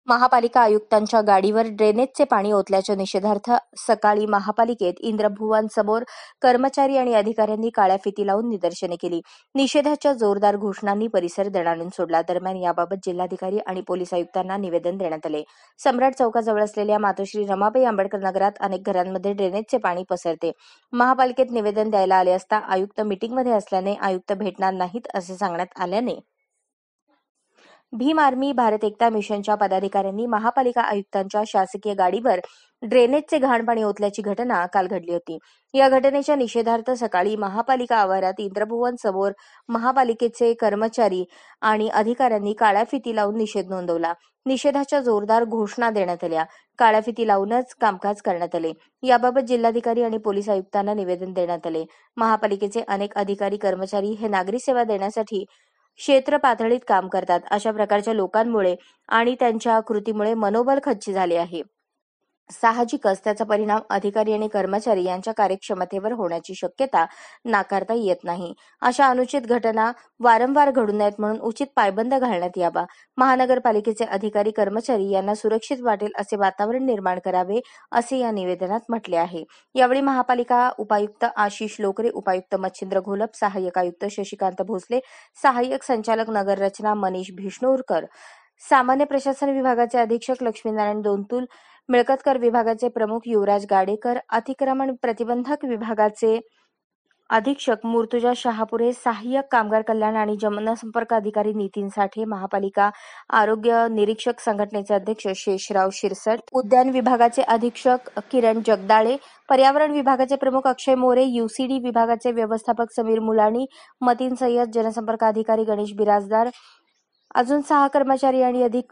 महापालिका आयुक्तांच्या गाडीवर ड्रेनेजचे पाणी ओतल्याच्या निषेधार्थ सकाळी महापालिकेत इंद्रभुवन समोर कर्मचारी आणि अधिकाऱ्यांनी काळ्या फिती लावून निदर्शने केली. निषेधाच्या जोरदार घोषणांनी परिसर दणाणून सोडला. दरम्यान याबाबत जिल्हाधिकारी आणि पोलीस आयुक्तांना निवेदन देण्यात आले. सम्राट चौकाजवळ असलेल्या मातोश्री रमाबाई आंबेडकर नगरात अनेक घरांमध्ये ड्रेनेजचे पाणी पसरते. महापालिकेत निवेदन द्यायला आले असता आयुक्त मीटिंगमध्ये असल्याने आयुक्त भेटणार नाहीत असे सांगण्यात आल्याने भीम आर्मी भारत एकता मिशनच्या पदाधिकाऱ्यांनी महापालिका आयुक्तांच्या शासकीय गाडीवर ड्रेनेजचे घाण पाणी ओतल्याची घटना काल घडली होती. या घटनेच्या निषेधार्थ सकाळी महापालिका आवारात इंद्रभुवन समोर महापालिकेचे कर्मचारी आणि अधिकाऱ्यांनी काळ्या फिती लावून निषेध नोंदवला. निषेधाच्या जोरदार घोषणा देण्यात आल्या. काळ्या फिती लावूनच कामकाज करण्यात आले. याबाबत जिल्हाधिकारी आणि पोलीस आयुक्तांना निवेदन देण्यात आले. महापालिकेचे अनेक अधिकारी कर्मचारी हे नागरी सेवा देण्यासाठी क्षेत्र पातळीत काम करतात. अशा प्रकारच्या लोकांमुळे आणि त्यांच्या कृतीमुळे मनोबल खच्ची झाले आहे. साहजिकच त्याचा परिणाम अधिकारी आणि कर्मचारी यांच्या कार्यक्षमतेवर होण्याची शक्यता नाकारता येत नाही. अशा अनुचित घटना वारंवार घडू नयेत म्हणून उचित पायबंद घालण्यात यावा. महानगरपालिकेचे अधिकारी कर्मचारी यांना सुरक्षित वाटेल असे वातावरण निर्माण करावे असे या निवेदनात म्हटले आहे. यावेळी महापालिका उपायुक्त आशिष लोकरे, उपायुक्त मच्छिंद्र घोलप, सहाय्यक आयुक्त शशिकांत भोसले, सहाय्यक संचालक नगररचना मनीष भिष्णुरकर, सामान्य प्रशासन विभागाचे अधीक्षक लक्ष्मीनारायण दोंतुल, मिळकत कर विभागाचे प्रमुख युवराज गाडेकर, अतिक्रमण प्रतिबंधक विभागाचे अधीक्षक मुर्तुजा शहापुरे, सहाय्यक कामगार कल्याण आणि जनसंपर्क अधिकारी नितीन साठे, महापालिका आरोग्य निरीक्षक संघटनेचे अध्यक्ष शेषराव शिरसट, उद्यान विभागाचे अधीक्षक किरण जगदाळे, पर्यावरण विभागाचे प्रमुख अक्षय मोरे, यूसीडी विभागाचे व्यवस्थापक समीर मुलाणी, मतीन सय्यद, जनसंपर्क अधिकारी गणेश बिराजदार, अजून 6 कर्मचारी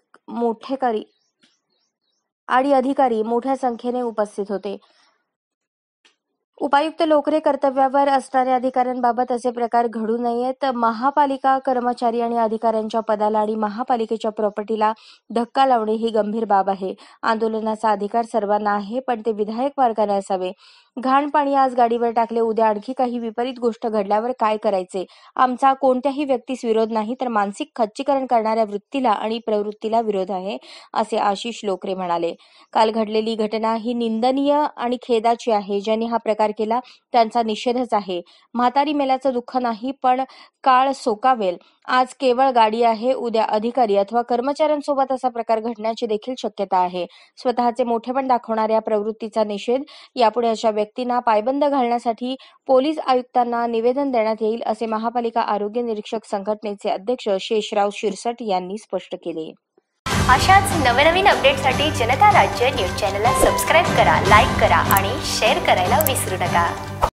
आणि अधिकारी मोठ्या संख्येने उपस्थित होते. उपायुक्त लोकरे कर्तव्यावर असणाऱ्या अधिकाऱ्यांबाबत असे प्रकार घडू नयेत. महापालिका कर्मचारी आणि अधिकाऱ्यांच्या पदाला आणि महापालिकेच्या प्रॉपर्टीला धक्का लावणे ही गंभीर बाब आहे. आंदोलनाचा अधिकार सर्वांना आहे, पण ते विधायक मार्गाने असावे. घाण पाणी आज गाडीवर टाकले, उद्या आणखी काही विपरीत गोष्ट घडल्यावर काय करायचे? आमचा कोणत्याही व्यक्तीस विरोध नाही, तर मानसिक खच्चीकरण करणाऱ्या वृत्तीला आणि प्रवृत्तीला विरोध आहे, असे आशिष लोकरे म्हणाले. काल घडलेली घटना ही निंदनीय आणि खेदाची आहे. ज्यांनी हा प्रकार केला त्यांचा निषेधच आहे. म्हातारी मेल्याचं दुःख नाही, पण काळ सोकावेल. आज केवळ गाडी आहे, उद्या अधिकारी अथवा कर्मचाऱ्यांसोबत असा प्रकार घडण्याची देखील शक्यता आहे. स्वतःचे मोठेपण दाखवणाऱ्या प्रवृत्तीचा निषेध. यापुढे अशा व्यक्तींना पायबंद घालण्यासाठी पोलीस आयुक्तांना निवेदन देण्यात येईल, असे महापालिका आरोग्य निरीक्षक संघटनेचे अध्यक्ष शेषराव शिरसट यांनी स्पष्ट केले. अशाच नवनवीन अपडेटसाठी जनता राज्य न्यूज चॅनलला सबस्क्राईब करा, लाईक करा आणि शेअर करायला विसरू नका.